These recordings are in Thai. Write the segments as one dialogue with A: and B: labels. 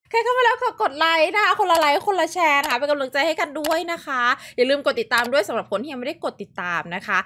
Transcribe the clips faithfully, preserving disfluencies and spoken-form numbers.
A: ใครเข้ามาแล้วขอกดไลค์นะคะคนละไลค์คนละแชร์นะคะเป็นกำลังใจให้กันด้วยนะคะอย่าลืมกดติดตามด้วยสำหรับคนที่ยังไม่ได้กดติดตามนะคะ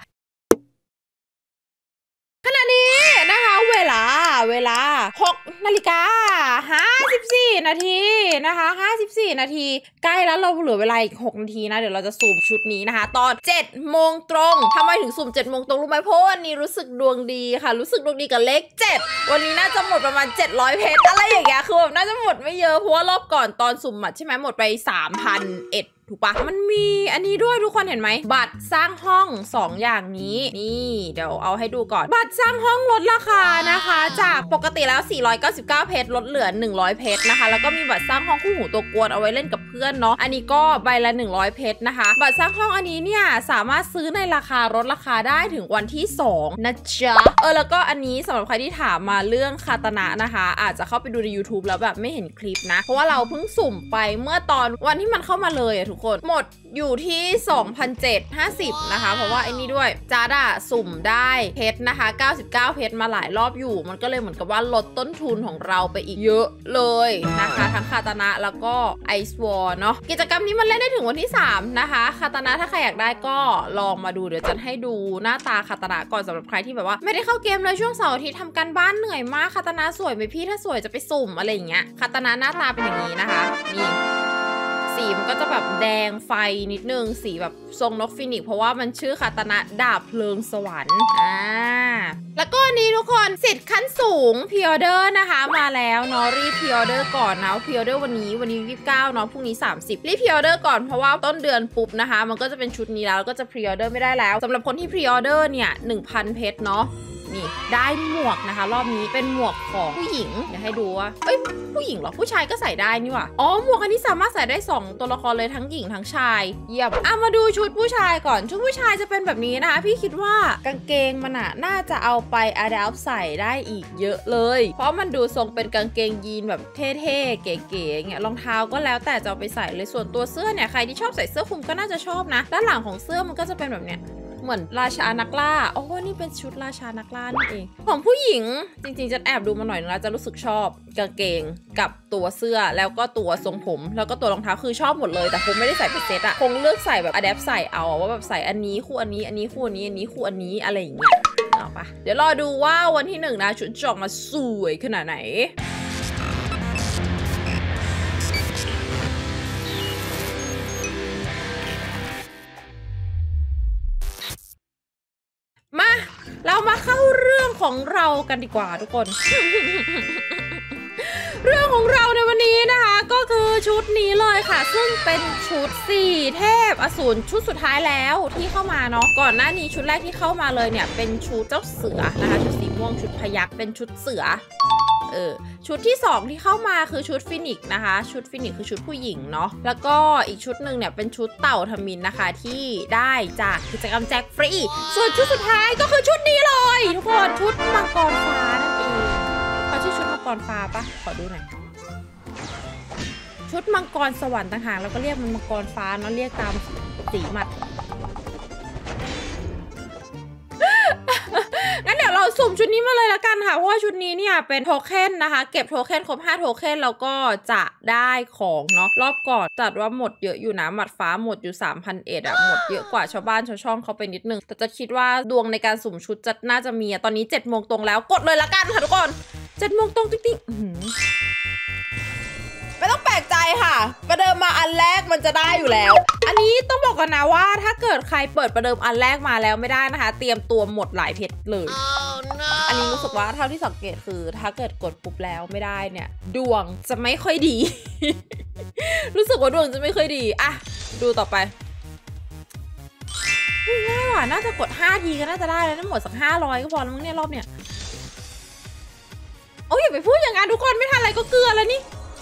A: ขณะนี้นะคะเวลาเวลาหกนาฬิกาห้าสิบสี่นาทีนะคะห้าสิบสี่นาทีใกล้แล้วเราเหลือเวลาอีกหกนาทีนะเดี๋ยวเราจะสุ่มชุดนี้นะคะตอนเจ็ดโมงตรงทำไมถึงสุ่มเจ็ดโมงตรงรู้ไหมเพราะวันนี้รู้สึกดวงดีค่ะรู้สึกดวงดีกับเลขเจ็ดวันนี้น่าจะหมดประมาณเจ็ดร้อยเพชรอะไรอย่างเงี้ยคือแบบน่าจะหมดไม่เยอะเพราะว่ารอบก่อนตอนสุ่มใช่ไหมหมดไป สามพันเอ็ดถูกปะมันมีอันนี้ด้วยทุกคนเห็นไหมบัตรสร้างห้องสองอย่างนี้นี่เดี๋ยวเอาให้ดูก่อนบัตรสร้างห้องลดราคานะคะจากปกติแล้วสี่ร้อยเก้าสิบเก้าเพชรลดเหลือหนึ่งร้อยเพชรนะคะแล้วก็มีบัตรสร้างห้องคู่หูตัวกวนเอาไว้เล่นกับเพื่อนเนาะอันนี้ก็ใบละหนึ่งร้อยเพชรนะคะบัตรสร้างห้องอันนี้เนี่ยสามารถซื้อในราคาลดราคาได้ถึงวันที่สองนะจ๊ะเออแล้วก็อันนี้สำหรับใครที่ถามมาเรื่องคาตนะนะคะอาจจะเข้าไปดูใน ยูทูบ แล้วแบบไม่เห็นคลิปนะเพราะว่าเราเพิ่งสุ่มไปเมื่อตอนวันที่มันเข้ามาเลยอะทุกคนหมดอยู่ที่ สองพันเจ็ดร้อยห้าสิบ นะคะเพราะว่าไอ้นี่ด้วยจาร์ดอะสุ่มได้เพชรนะคะเก้าสิบเก้าเพชรมาหลายรอบอยู่มันก็เลยเหมือนกับว่าลดต้นทุนของเราไปอีกเยอะเลยนะคะทั้งคาตานะแล้วก็ไอซ์วอร์เนาะกิจกรรมนี้มันเล่นได้ถึงวันที่สามนะคะคาตานะถ้าใครอยากได้ก็ลองมาดูเดี๋ยวจะให้ดูหน้าตาคาตานะก่อนสำหรับใครที่แบบว่าไม่ได้เข้าเกมเลยช่วงเสาร์อาทิตย์ทำการบ้านเหนื่อยมากคาตานะสวยไหมพี่ถ้าสวยจะไปสุ่มอะไรอย่างเงี้ยคาตานะหน้าตาเป็นอย่างนี้นะคะนี่สีมันก็จะแบบแดงไฟนิดนึงสีแบบทรงนกฟินิกเพราะว่ามันชื่อคาตานะดาบเพลิงสวรรค์อ่าแล้วก็นี้ทุกคนสิทธิ์ขั้นสูงพรีออเดอร์นะคะมาแล้วเนาะรีบพรีออเดอร์ก่อนนะพรีออเดอร์วันนี้วันนี้ยี่สิบเก้าเนาะพรุ่งนี้สามสิบรีบพรีออเดอร์ก่อนเพราะว่าต้นเดือนปุ๊บนะคะมันก็จะเป็นชุดนี้แล้วแล้วก็จะพรีออเดอร์ไม่ได้แล้วสำหรับคนที่พรีออเดอร์เนี่ย หนึ่งพัน เพชรเนาะนี่ได้หมวกนะคะรอบนี้เป็นหมวกของผู้หญิงเดี๋ยวให้ดูว่าเอ้ยผู้หญิงเหรอผู้ชายก็ใส่ได้นี่ว่ะอ๋อหมวกอันนี้สามารถใส่ได้สองตัวละครเลยทั้งหญิงทั้งชายเยี่ยมอ่ะมาดูชุดผู้ชายก่อนชุดผู้ชายจะเป็นแบบนี้นะคะพี่คิดว่ากางเกงมันอะน่าจะเอาไปอะแดปใส่ได้อีกเยอะเลยเพราะมันดูทรงเป็นกางเกงยีนแบบเท่ๆเก๋ๆเงี้ยรองเท้าก็แล้วแต่จะเอาไปใส่เลยส่วนตัวเสื้อเนี่ยใครที่ชอบใส่เสื้อคลุมก็น่าจะชอบนะด้านหลังของเสื้อมันก็จะเป็นแบบเนี้ยเหมือนราชานักล่าโอ้นี่เป็นชุดราชานักล่านี่เองของผู้หญิงจริงๆจะแอบดูมาหน่อยนึงแล้วจะรู้สึกชอบกางเกงกับตัวเสื้อแล้วก็ตัวทรงผมแล้วก็ตัวรองเท้าคือชอบหมดเลยแต่คงไม่ได้ใส่เป็นเซตอะคงเลือกใส่แบบอะแดปใส่เอาว่าแบบใส่อันนี้คู่อันนี้อันนี้คู่อันนี้อันนี้คู่อันนี้อะไรอย่างเงี้ยเอาปะเดี๋ยวรอดูว่าวันที่หนึ่งนะชุดจะออกมาสวยขนาดไหนมาเรามาเข้าเรื่องของเรากันดีกว่าทุกคน เรื่องของเราในวันนี้นะคะก็คือชุดนี้เลยค่ะซึ่งเป็นชุดสี่เทพอสูรชุดสุดท้ายแล้วที่เข้ามาเนาะก่อนหน้านี้ชุดแรกที่เข้ามาเลยเนี่ยเป็นชุดเจ้าเสือนะคะชุดสีม่วงชุดพยัคฆ์เป็นชุดเสือเออชุดที่สองที่เข้ามาคือชุดฟินิกซ์นะคะชุดฟินิกซ์คือชุดผู้หญิงเนาะแล้วก็อีกชุดหนึ่งเนี่ยเป็นชุดเต่าทมิฬนะคะที่ได้จากกิจกรรมแจกฟรีส่วนชุดสุดท้ายก็คือชุดนี้เลยทุกคนชุดมังกรฟ้านั่นเองเขาชื่อชุดมังกรฟ้าปะขอดูหน่อยชุดมังกรสวรรค์ต่างหากแล้วก็เรียกมันมังกรฟ้าเนาะเรียกตามสีมัดงั้นเดี๋ยวเราสุ่มชุดนี้มาเลยละกันค่ะเพราะว่าชุดนี้เนี่ยเป็นโทเค็นนะคะเก็บโทเค็นครบห้าโทเค็นแล้วก็จะได้ของเนาะรอบก่อนจัดว่าหมดเยอะอยู่นะหมัดฟ้าหมดอยู่ สามพันเอ็ด อ่ะหมดเยอะกว่าชาวบ้านชาวช่องเขาไปนิดนึงแต่จะคิดว่าดวงในการสุ่มชุดจะน่าจะมีตอนนี้เจ็ดโมงตรงแล้วกดเลยละกันค่ะทุกคนเจ็ดโมงตรงติ๊กๆไม่ต้องแปลกใจค่ะประเดิมมาอันแรกมันจะได้อยู่แล้วอันนี้ต้องบอกกันนะว่าถ้าเกิดใครเปิดประเดิมอันแรกมาแล้วไม่ได้นะคะเตรียมตัวหมดหลายเพชรเลย oh, no. อันนี้รู้สึกว่าเท่าที่สังเกตคือถ้าเกิดกดปุ๊บแล้วไม่ได้เนี่ยดวงจะไม่ค่อยดี รู้สึกว่าดวงจะไม่ค่อยดีอะดูต่อไปง่ายว่ะน่าจะกดห้าทีก็น่าจะได้แล้วทั้งหมดสักห้าร้อยก็พอแล้วมั้งเนี่ยรอบเนี้ยโอ้ยอย่าไปพูดอย่างนั้นทุกคนไม่ทันอะไรก็เกลือแล้วนี่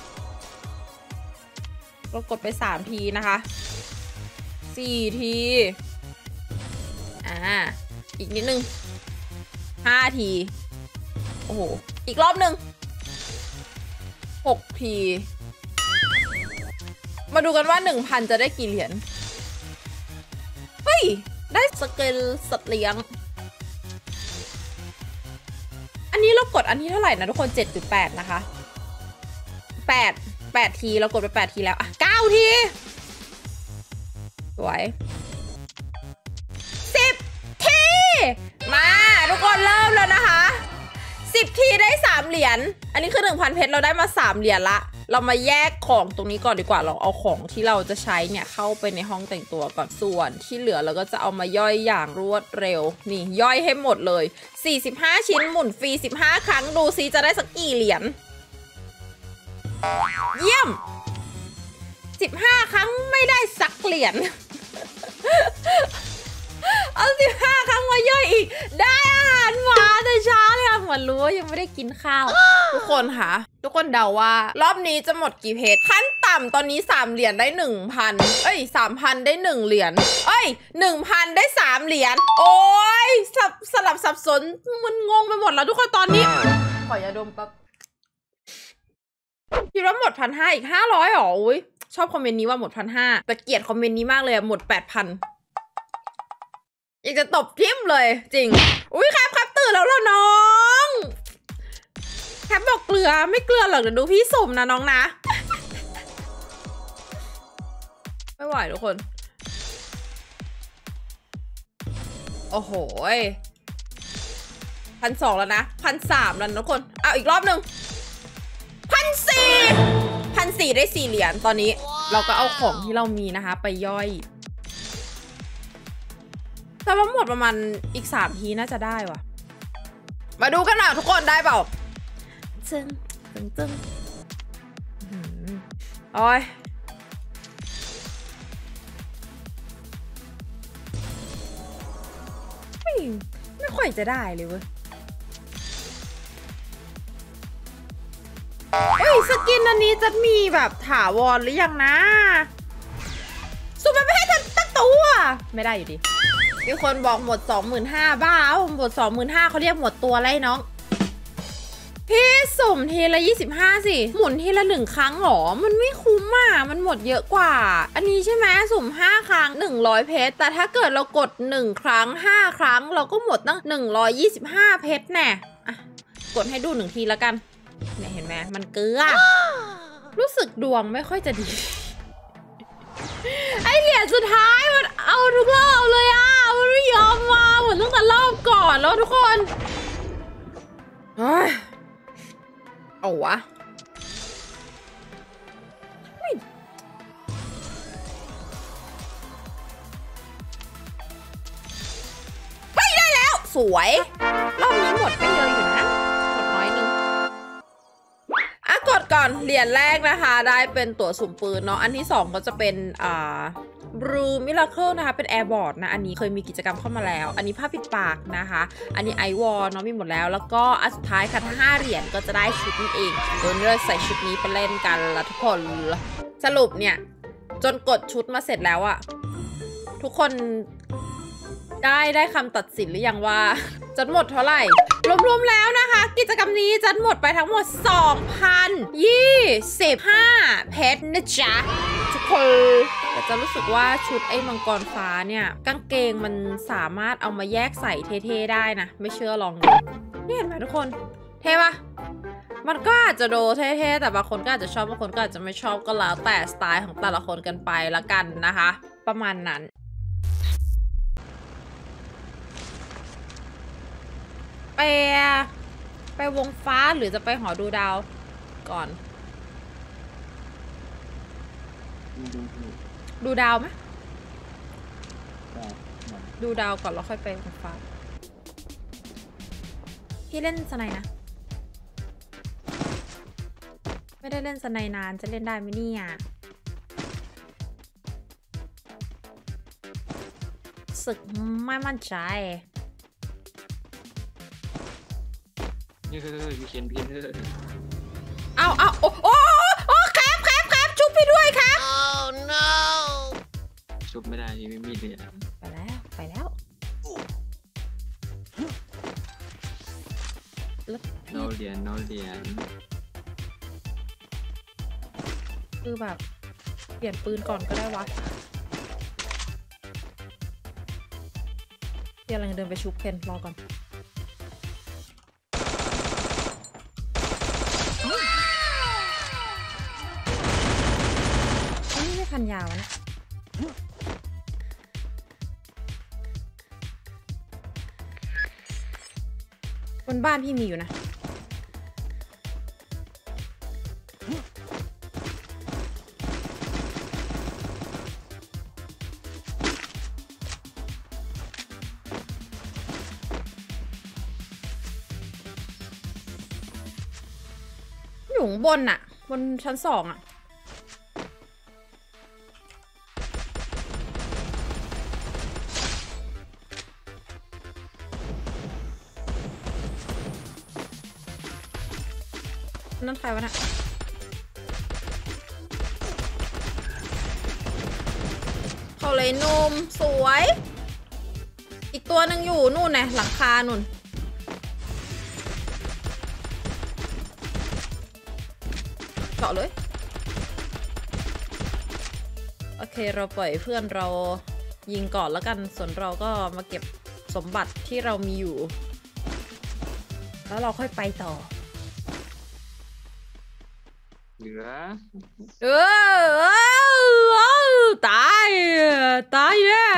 A: เรากดไปสามทีนะคะสี่ทีอ่าอีกนิดนึงห้าทีโอ้โหอีกรอบหนึ่งหกทีมาดูกันว่า หนึ่งพัน จะได้กี่เหรียญเฮ้ยได้สเกลสัตว์เลี้ยงอันนี้เรากดอันนี้เท่าไหร่นะทุกคนเจ็ดหรือแปดนะคะแปดแปดทีเรากดไปแปดทีแล้วอ่ะเก้าทีสวยสิบทีมาทุกคนเริ่มแล้วนะคะสิบทีได้สามเหรียญอันนี้คือ หนึ่งพัน เพชรเราได้มาสามเหรียญละเรามาแยกของตรงนี้ก่อนดีกว่าเราเอาของที่เราจะใช้เนี่ยเข้าไปในห้องแต่งตัวก่อนส่วนที่เหลือเราก็จะเอามาย่อยอย่างรวดเร็วนี่ย่อยให้หมดเลยสี่สิบห้าชิ้นหมุนฟรีสิบห้าครั้งดูซิจะได้สักกี่เหรียญเยี่ยมสิบห้าครั้งไม่ได้สักเหรียญ เอาสิบห้าครั้งมาย่อยอีกได้อาหารหมาแต่เช้าเลยค่ะเหมือนรู้ว่ายังไม่ได้กินข้าว ทุกคนค่ะทุกคนเดาว่ารอบนี้จะหมดกี่เพชรขั้นต่ำตอนนี้สามเหรียญได้ หนึ่งพัน เอ้ย สามพัน ได้หนึ่งเหรียญเอ้ย หนึ่งพัน ได้สามเหรียญโอ้ยสลับสลับสับสนมันงงไปหมดแล้วทุกคนตอนนี้ขอยาดมแป๊บคิดว่าหมดพันห้าอีกห้าร้อยหรออุ้ยชอบคอมเมนต์นี้ว่าหมดพันห้าแต่เกลียดคอมเมนต์นี้มากเลยหมดแปดพันอยากจะตบทิ่มเลยจริงอุ้ยครับครับตื่นแล้วเหรอน้องแคปบอกเกลือไม่เกลือหรอกเดี๋ยวดูพี่สุ่มนะน้องนะไม่ไหวทุกคนโอ้โหพันสองแล้วนะพันสามแล้วทุกคนเอาอีกรอบหนึ่งพันสี่พันสี่ได้สี่เหรียญตอนนี้เราก็เอาของที่เรามีนะคะไปย่อยแต่ว่าหมดประมาณอีกสามทีน่าจะได้ว่ะมาดูกันหน่อยทุกคนได้เปล่าจึงจึงจึงโอ้ยไม่ไม่ค่อยจะได้เลยเว้ยเฮ้ยสกินอันนี้จะมีแบบถาวรหรือยังนะสุดไปไม่ให้ทันตั้งตัวไม่ได้อยู่ดีมีคนบอกหมด สองหมื่นห้าพัน บ้าหมด สองหมื่นห้าพัน เขาเรียกหมดตัวไรน้องพี่สุ่มทีละยี่สิบห้าสิหมุนทีละหนึ่งครั้งหรอมันไม่คุ้มอ่ะมันหมดเยอะกว่าอันนี้ใช่ไหมสุ่มห้าครั้งหนึ่งร้อยเพชรแต่ถ้าเกิดเรากดหนึ่งครั้งห้าครั้งเราก็หมดตั้งหนึ่งร้อยยี่สิบห้าเพชรแน่อ่ะกดให้ดูหนึ่งทีแล้วกันเนี่ยเห็นไหมมันเกลือรู้สึกดวงไม่ค่อยจะดีไอเหรียญสุดท้ายมันเอาทุกรอบเลยอ่ะมันไม่ยอมมาเหมือนตั้งแต่รอบก่อนแล้วทุกคนเอาวะเฮ้ยได้แล้วสวยรอบนี้หมดไม่เยอะอยู่นะหมดน้อยนึงอ่ะกดก่อนเหรียญแรกนะคะได้เป็นตั๋วสุ่มปืนเนาะอันที่สองก็จะเป็นอ่าบรูมิราเคิลนะคะเป็นแอร์บอร์ดนะอันนี้เคยมีกิจกรรมเข้ามาแล้วอันนี้ผ้าปิดปากนะคะอันนี้ไอวอลเนาะมีหมดแล้วแล้วก็อันสุดท้ายค่ะถ้าห้าเหรียญก็จะได้ชุดนี้เองโดยเราใส่ชุดนี้ไปเล่นกันแล้วทุกคนสรุปเนี่ยจนกดชุดมาเสร็จแล้วอะทุกคนได้ได้คำตัดสินหรือยังว่าจัดหมดเท่าไหร่รวมๆแล้วนะคะกิจกรรมนี้จัดหมดไปทั้งหมด สองพันยี่สิบห้า เพชรนะจ๊ะทุกคนแต่จะรู้สึกว่าชุดไอ้มังกรฟ้าเนี่ยกางเกงมันสามารถเอามาแยกใส่เท่ๆได้นะไม่เชื่อลองดูนี่เห็นไหมทุกคนเท่ปะมันก็อาจจะดูเท่ๆแต่บางคนก็อาจจะชอบบางคนก็อาจจะไม่ชอบก็แล้วแต่สไตล์ของแต่ละคนกันไปละกันนะคะประมาณนั้นไปไปวงฟ้าหรือจะไปหอดูดาวก่อนดูดาวไหมดูดาวก่อนแล้วค่อยไปวงฟ้าพี่เล่นสไนนะไม่ได้เล่นสไนนานจะเล่นได้ไหมเนี่ยสึกไม่มั่นใจ
B: พี่เคนพี่เนอร์
A: เอาเอาโอ้โอ้โอ้แคบแคบแคบชุบพี่ด้วยครับ oh no
B: ชุบไม่ได้ไม่มีเหรียญ
A: ไปแล้วไปแล้ว
B: โนเหรียญโนเหรียญ
A: คือแบบเปลี่ยนปืนก่อนก็ได้วะเดี๋ยวเราเดินไปชุบเคนรอก่อนพันยาวนะบนบ้านพี่มีอยู่นะอยู่บนอะบนชั้นสองอะนั่นใครวะน่ะเขาเลยนุ่มสวยอีกตัวหนึ่งอยู่นู่นไงหลังคานู่นเจาะเลยโอเคเราปล่อยเพื่อนเรายิงก่อนแล้วกันส่วนเราก็มาเก็บสมบัติที่เรามีอยู่แล้วเราค่อยไปต่อ
B: เหลือ
A: เออตายตายแย่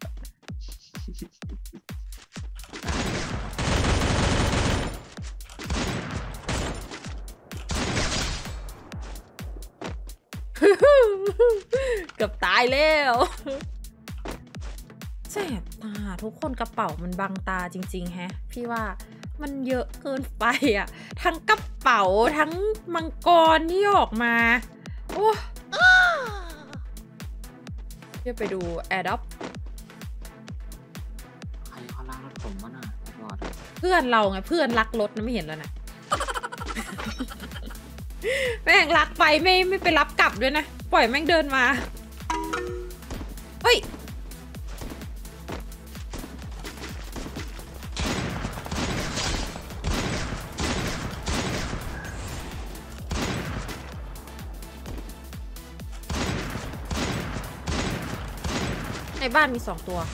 A: เกือบตายแล้วแสบตาทุกคนกระเป๋ามันบังตาจริงๆแฮะพี่ว่ามันเยอะเกินไปอ่ะทั้งกระเป๋าทั้งมังกรที่ออกมาโอ้เดี๋ยวไปดูแอร์ด็อป
B: ใครเขาล้างรถผมวะน่ะรอด
A: เพื่อนเราไงเพื่อนรักรถนะไม่เห็นแล้วนะ แม่งรักไปไม่ไม่ไปรับกลับด้วยนะปล่อยแม่งเดินมาเฮ้ยในบ้านมีสองตัว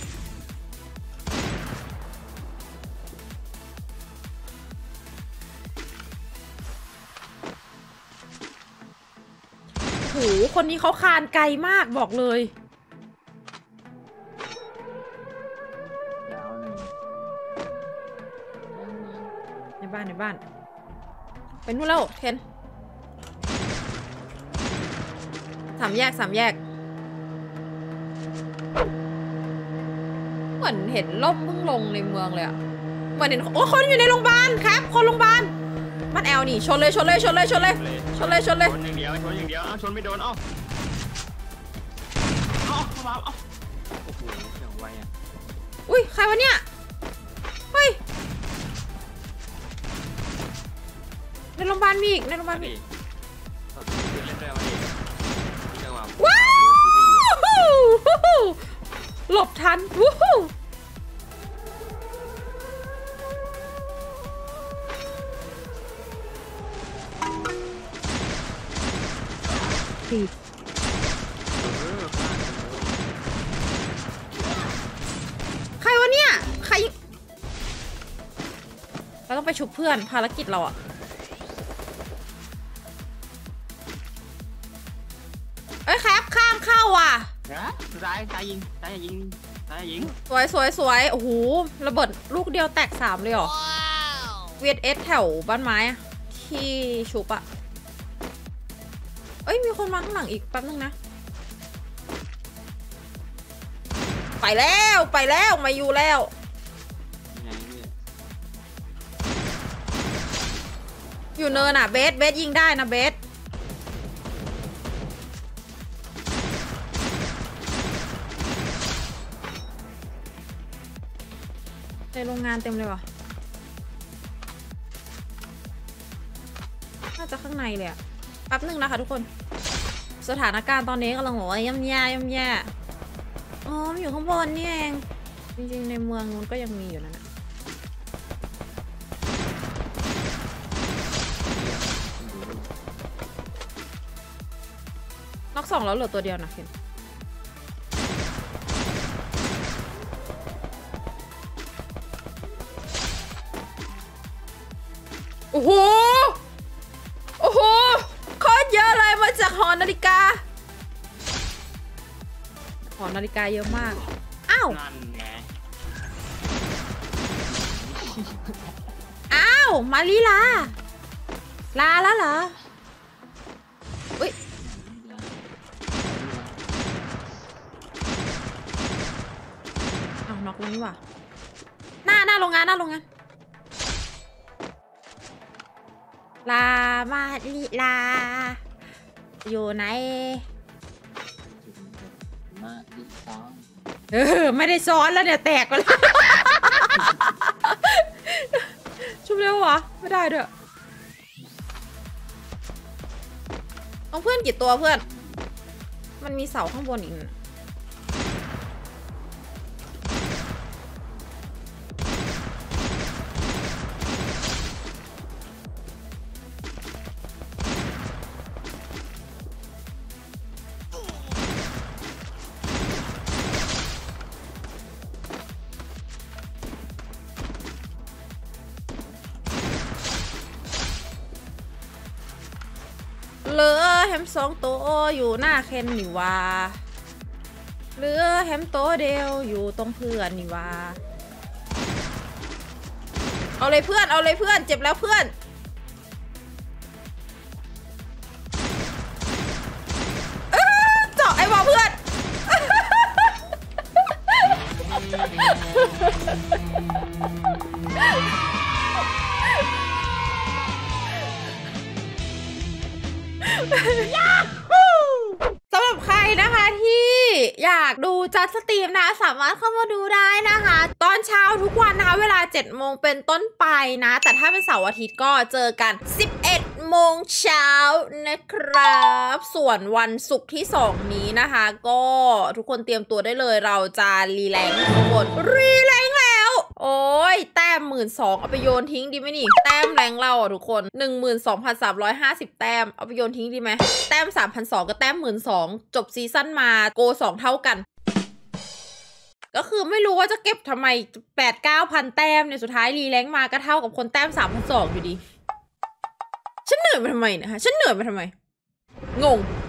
A: โหคนนี้เขาคานไกลมากบอกเลย
B: ยาวหนึ่ง
A: ในบ้านในบ้านเป็นนู่นแล้วเทนสามแยกสามแยกเหมือนเห็นล่มเพิ่งลงในเมืองเลยอะเหมือนเห็นโอ้คนอยู่ในโรงพยาบาลครับคนโรงพยาบาลบ้านแอลนี่ชนเลยชนเลยชนเลยชนเลยชนเลยชนเลย
B: ชนอย่างเดียวชนอย่างเดียวชนไม่โดนเอ้าเอ้ามาเอ้าโอ้โหอย่างไวอ่ะ
A: อุ้ยใครวะเนี่ยเฮ้ยในโรงพยาบาลมีอีกในโรงพยาบาลมีว้าวหลบทันวู้ฮู้ใครวะเนี่ยใครเราต้องไปชุบเพื่อนภารกิจเราอะเอ้ยครับข้ามเข้าว่ะ
B: นะซ้ายซ้ายยิงซ้ายยิงซ้ายยิง
A: สวยสวยสวยโอ้โหระเบิดลูกเดียวแตกสามเลยเหรอเวียดเอสแถวบ้านไม้อะที่ชุบอะเอ้ยมีคนมาข้างหลังอีกแป๊บนึงนะไปแล้วไปแล้วมาอยู่แล้วอยู่เนินอะเบสเบสยิงได้นะเบสในโรงงานเต็มเลยว่ะน่าจะข้างในเลยอะแป๊บนึงนะคะทุกคนสถานการณ์ตอนนี้กำลังบอกว่าย่ำแย่ย่ำแย่อ๋ออยู่ข้างบนนี่เองจริงๆในเมืองนู้นก็ยังมีอยู่นั่นนะน็อกสองแล้วเหลือตัวเดียวนะเคนโอ้โหโอ้โหโคตรเยอะเลยมาจากหอนาฬิกาขอนาฬิกาเยอะมากอ้าว
B: นั่นไง
A: อ้าวมาลีลาลาแล้วเหรออุ้ยเอาน็อกแล้วนี่ว่ะหน้าหน้าโรงงานหน้าโรงงานลามาลีลาอยู่ไหน
B: มาดิซ้อน
A: เออไม่ได้ซ้อนแล้วเนี่ยแตกไปแล้วชุบเร็ววะไม่ได้ด้วยต้องเพื่อนกี่ตัวเพื่อนมันมีเสาข้างบนอีกเหลือแฮมสองตัวอยู่หน้าเคนนี่วาเหลือแฮมตัวเดียวอยู่ตรงเพื่อนนี่วาเอาเลยเพื่อนเอาเลยเพื่อนเจ็บแล้วเพื่อนเจาะไอ้บอเพื่อนสำหรับใครนะคะที่อยากดูจัดสตรีมนะสามารถเข้ามาดูได้นะคะตอนเช้าทุกวันนะคะเวลาเจ็ดโมงเป็นต้นไปนะแต่ถ้าเป็นเสาร์อาทิตย์ก็เจอกันสิบเอ็ดโมงเช้านะครับส่วนวันศุกร์ที่สองนี้นะคะก็ทุกคนเตรียมตัวได้เลยเราจะรีแลงทุกคนรีแลงแล้วโอ้ยแต้มหมื่นสองเอาไปโยนทิ้งดีไหมนี่แต้มแรงเราอ่ะทุกคนหนึ่งหมื่นสองพันสามร้อยห้าสิบแต้มเอาไปโยนทิ้งดีไหมแต้มสามพันสองกับแต้มหมื่นสองจบซีซั่นมาโกสองเท่ากันก็คือไม่รู้ว่าจะเก็บทำไมแปดเก้าพันแต้มเนี่ยสุดท้ายรีแลงมาก็เท่ากับคนแต้มสามพันสองอยู่ดีฉันเหนื่อยมาทำไมนะฮะฉันเหนื่อยมาทำไมงง